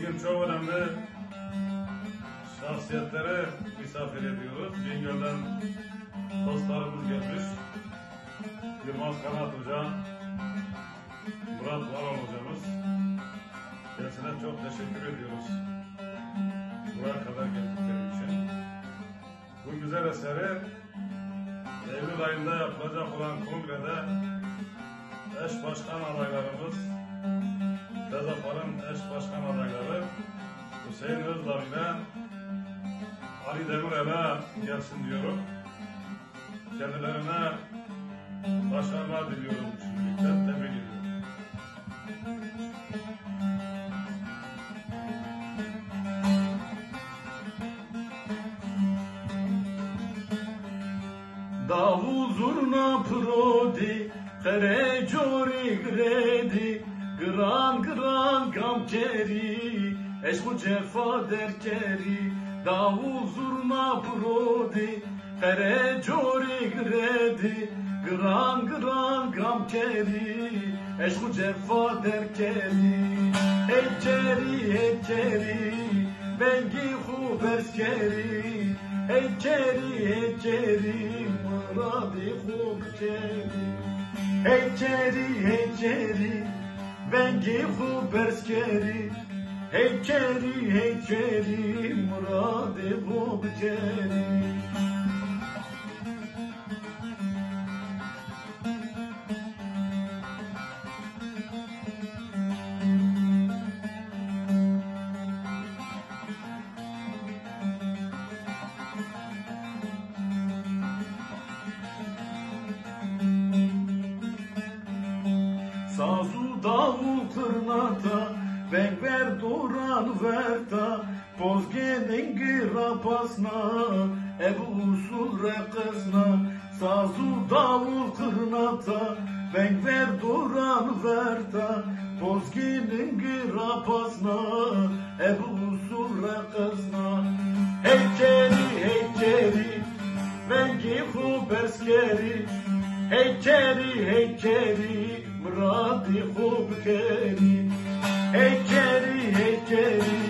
Bugün çok önemli şahsiyetleri misafir ediyoruz. Bingöl'den dostlarımız gelmiş. Yılmaz Kanat Hoca, Murat Varan Hocamız. Kendisine çok teşekkür ediyoruz. Buraya kadar geldikleri için. Bu güzel eseri Eylül ayında yapılacak olan kongrede eş başkan adaylarımız, Tezapar'ın eş başkan adayları Hüseyin Özdağ ile Ali Demirel'e gelsin diyorum. Kendilerine başarılar diliyorum şimdilikten, tebrik ediyorum. Davul zurna prodi, kere cori gredi, gran gran gamkeri, eşku cefa derkeri. Davul zurna prodi, kere cori gredi, gran gran gamkeri, eşku cefa derkeri. Heykeri heykeri, bengi huberskeri, heykeri heykeri, mıradi hubkeri. Heykeri heykeri, bengi huberskeri, heykeri heykeri, mıradi hubkeri. Sazu davul kırnata, ben ver duran verta, pozgenin girapasna, ebu usul rekesna. Sazu davul kırnata, ben ver duran verta, pozgenin girapasna, ebu usul rekesna. Heykeri heykeri, bengi huberskeri, heykeri heykeri, mıradi hubkeri. Heykeri heykeri,